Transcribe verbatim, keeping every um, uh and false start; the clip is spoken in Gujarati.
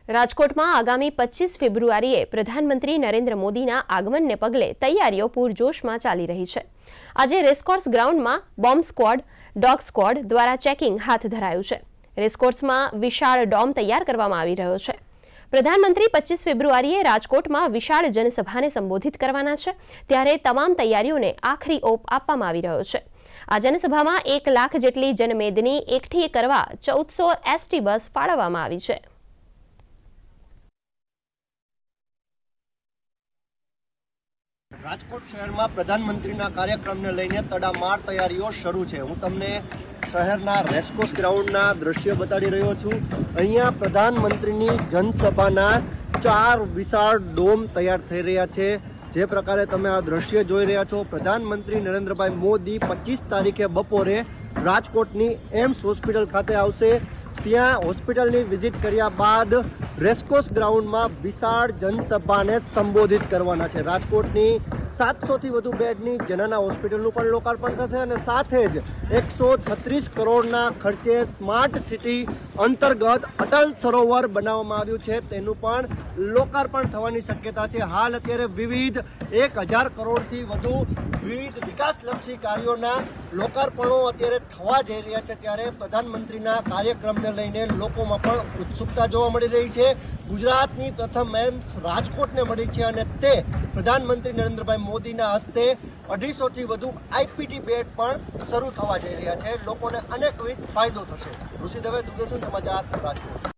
રાજકોટમાં આગામી પચીસ ફેબ્રુઆરીએ પ્રધાનમંત્રી નરેન્દ્ર મોદીના આગમનને પગલે તૈયારીઓ પૂરજોશમાં ચાલી રહી છે। આજે રેસકોર્સ ગ્રાઉન્ડમાં બોમ્બ સ્ક્વોડ, ડોગ સ્ક્વોડ દ્વારા ચેકિંગ હાથ ધરાયું છે। રેસકોર્સમાં વિશાળ ડોમ તૈયાર કરવામાં આવી રહ્યો છે। પ્રધાનમંત્રી પચીસ ફેબ્રુઆરીએ રાજકોટમાં વિશાળ જનસભાને સંબોધિત કરવાના છે, ત્યારે તમામ તૈયારીઓને આખરી ઓપ આપવામાં આવી રહ્યો છે। આ જનસભામાં એક લાખ જેટલી જનમેદની એકઠી કરવા ચૌદસો એસટી બસ ફાળવવામાં આવી છે। રાજકોટ શહેરમાં પ્રધાનમંત્રીના કાર્યક્રમને લઈને તડામાર તૈયારીઓ શરૂ છે। હું તમને શહેરના રેસકોર્સ ગ્રાઉન્ડના દ્રશ્ય બતાડી રહ્યો છું। અહીંયા પ્રધાનમંત્રીની જનસભાના ચાર વિશાળ ડોમ તૈયાર થઈ રહ્યા છે। જે પ્રકારે તમે આ દ્રશ્ય જોઈ રહ્યા છો, પ્રધાનમંત્રી નરેન્દ્રભાઈ મોદી પચીસ તારીખે બપોરે રાજકોટની એમ્સ હોસ્પિટલ ખાતે આવશે। ત્યાં હોસ્પિટલની વિઝિટ કર્યા બાદ રેસકોર્સ ગ્રાઉન્ડમાં વિશાળ જનસભાને સંબોધિત કરવાના છે। રાજકોટની સાતસો થી વધુ બેડની જનના હોસ્પિટલનું પણ લોકાર્પણ થશે અને સાથે જ એકસો છત્રીસ કરોડના ખર્ચે સ્માર્ટ સિટી અંતર્ગત અટલ સરોવર બનાવવામાં આવ્યું છે, તેનું પણ લોકાર્પણ થવાની શક્યતા છે। હાલ અત્યારે વિવિધ એક હજાર કરોડથી વધુ વિવિધ વિકાસલક્ષી કાર્યોના લોકાર્પણો અત્યારે થવા જઈ રહ્યા છે, ત્યારે પ્રધાનમંત્રીના કાર્યક્રમને લઈને લોકોમાં પણ ઉત્સુકતા જોવા મળી રહી છે। ગુજરાતની પ્રથમ એમ્સ રાજકોટને મળી છે અને તે પ્રધાનમંત્રી નરેન્દ્રભાઈ મોદીના હસ્તે અઢીસો થી વધુ આઈપીટી બેડ પણ શરૂ થવા જઈ રહ્યા છે। લોકોને અનેકવિધ ફાયદો થશે। ઋષિ દવે, દૂરદર્શન સમાચાર, રાજકોટ।